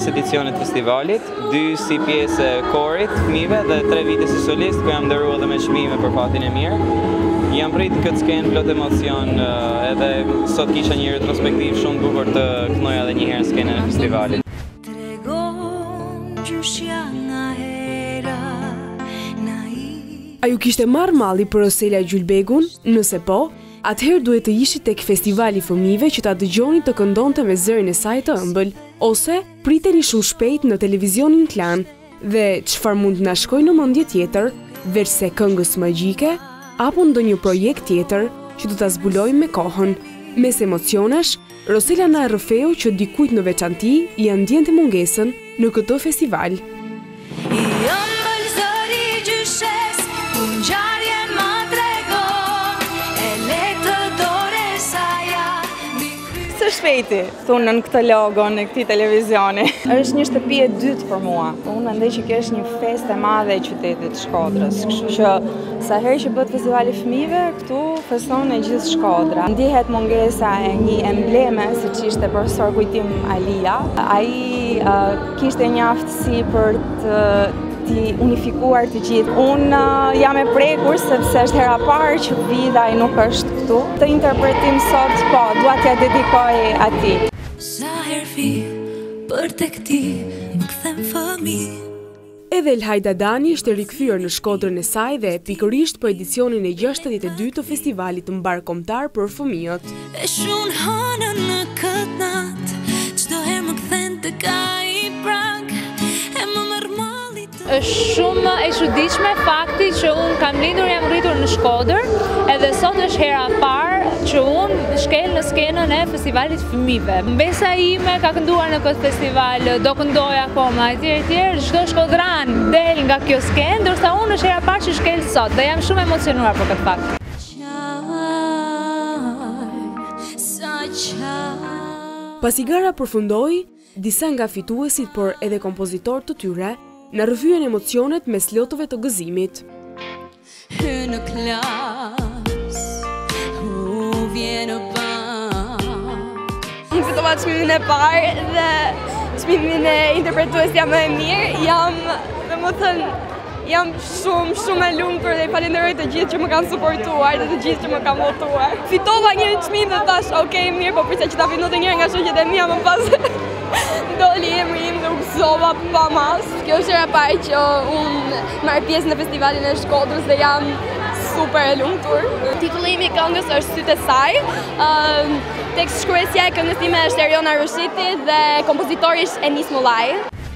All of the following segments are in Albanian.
5 edicione të festivalit, 2 si pjesë e korit fëmijëve dhe 3 vite si solist, ku jam nderuar edhe me çmime për fatin e mirë. Jam prit këtë skenë plot emocion, edhe sot kisha një retrospektiv shumë të bukur të kënoja edhe një herë skenën e festivalit. A ju kishte marrë malli për Roselia Gjulbegun? Nëse po, atëherë duhet të ishit tek festivali fëmijëve që ta dëgjoni të këndonte me zërin e saj të ëmbël, ose priteni shumë shpejt në televizionin Klan, dhe çfarë mund të na shkojë në mendje tjetër, veçse këngës magjike, apo ndonjë projekt tjetër që do ta zbulojmë me kohën. Mes emocionesh, Roselia na rrëfeu që dikujt në veçanti ia ndjente mungesën në këtë festival. Së shpejti, thunë në këtë logo, në këti televizioni. Është një shtëpi e dytë për mua. Unë mendoj që kjo është një festë e madhe e qytetit Shkodrës. Kështu që sa herë që bëhet festivali fëmijëve, këtu feston e gjithë Shkodra. Ndihet mungesa e një embleme, siç ishte profesor kujtim Alia. Ai kishte një aftësi për të unifikuar të gjithë. Unë jam e prekur sepse është hera parë që vida ai nuk është këtu. Të interpretim sot, po, dua t'ja dedikoj atij. Sa herë fi për tek ti më kthem fëmijë. Edhe Elhajda Dani ishte rikthyer në Shkodrën e saj dhe pikërisht për edicionin e 62 të festivalit të mbarkombëtar për fëmijët. E shun hanën në këtë natë, çdo herë më kthen tek ai prag, e më merr malli. Është shumë e çuditshme fakti që unë kam lindur, jam rritur në Shkodër, edhe sot është hera e parë që unë shkel në skenën e festivalit fëmijëve. Mbesa ime ka kënduar në këtë festival, do këndoj akoma, etj. Çdo shkodran del nga kjo skenë, ndërsa unë është hera e parë që shkel sot dhe jam shumë emocionuar për këtë fakt. Pasi gara përfundoi, disa nga fituesit, por edhe kompozitorët të tyre, në rrëfyen emocionet me slotëve të gëzimit. Në klas, u vjen pa. Unë fitova çmimin e parë dhe çmimin e interpretuesja më e mirë. Jam shumë e lumtur dhe falenderoj të gjithë që më kanë suportuar dhe të gjithë që më kanë votuar. Fitova një çmim dhe thash, okay, mirë, po prisja që ta fitoj njëra nga shoqjet e mia, më pas doli emri im dhe u gëzova pa mas. Kjo është hera e parë që unë marr pjesë në festivalin e Shkodrës dhe jam super e lumtur. Titullimi i këngës është Sytë e saj. Tekst shkruesja e këngës time është Eriona Rushiti dhe kompozitori është Enis Mullaj.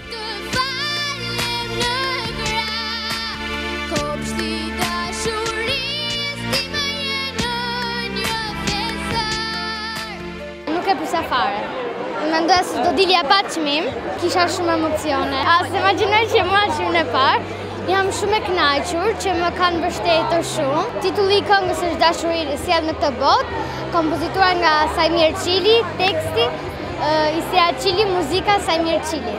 Nuk e pyesa fare. Mendoj se do dilja pa çmim, kisha shumë emocione. As imagjinoj që mua çmimin e parë, jam shumë e kënaqur që më kanë mbështetur shumë. Titulli i këngës është Dashuri sjell në këtë botë, kompozuar nga Sajmir Çili, teksti Isia Çili, muzika Sajmir Çili.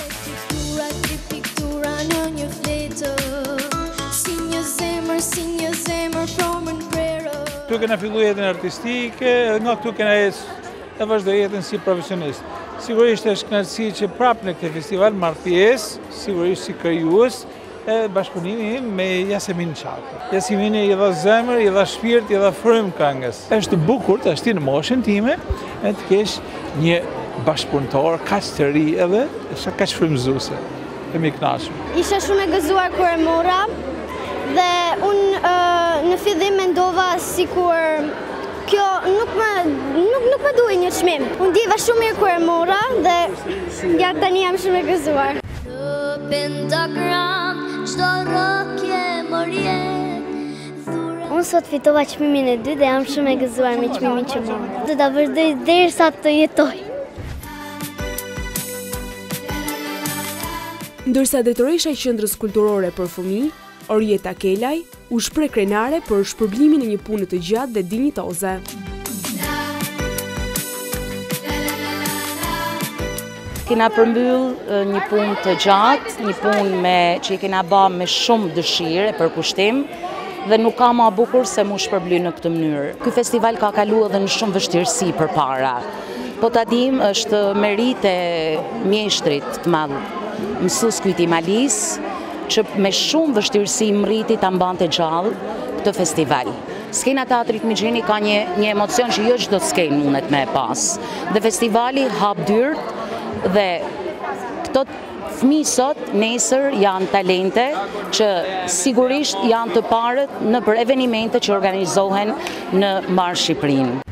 Piktura në një fletë, si një zemër promën prerë. Këtu kena fillu jetën artistike, nga këtu kena e vazhdoj jetën si profesionist. Sigurisht është kënaqësi që prapë në këtë festival marr pjesë, sigurisht si krijues, e bashkëpunimi im me Yasemin Çakë. Yasemini i dha zemër, i dha shpirt, i dha frymë këngës. Është bukur tash në moshën time të kesh një bashkëpunëtor kaq të ri edhe sa kaq frymëzuese. Jam i kënaqur. Isha shumë e gëzuar kur e mora dhe unë në fillim mendova sikur kjo nuk më duhej një çmim. Unë ndjeva shumë mirë kur e mora dhe ja tani jam shumë e gëzuar. Pentagram, çdo rrokje morje. Unë sot fitova çmimin e 2 dhe jam shumë e gëzuar me çmimin që mora. Do ta vazhdoj derisa të jetoj. Ndërsa drejtoresha e Qendrës Kulturore për Fëmijë, Orieta Kelaj, u shpreh krenare për shpërblimin e një pune të gjatë dhe dinjitoze. Kena përmbyll një punë të gjatë, një punë që i kena bërë me shumë dëshirë e përkushtim dhe nuk ka më bukur se mu shpërbly në këtë mënyrë. Ky festival ka kaluar edhe në shumë vështirësi përpara. Po ta dim është merite mjeshtrit të madh, mësues Kyti Malis, që me shumë vështirësi mriti ta mbante gjallë këtë festival. Skena Teatrit Mixheni ka një emocion që jo çdo skenë mundet me pas. Dhe festivali hap dyert dhe këto fëmijë sot, nesër janë talente që sigurisht janë të parët në për evenimente që organizohen në Marsh Shqipërinë.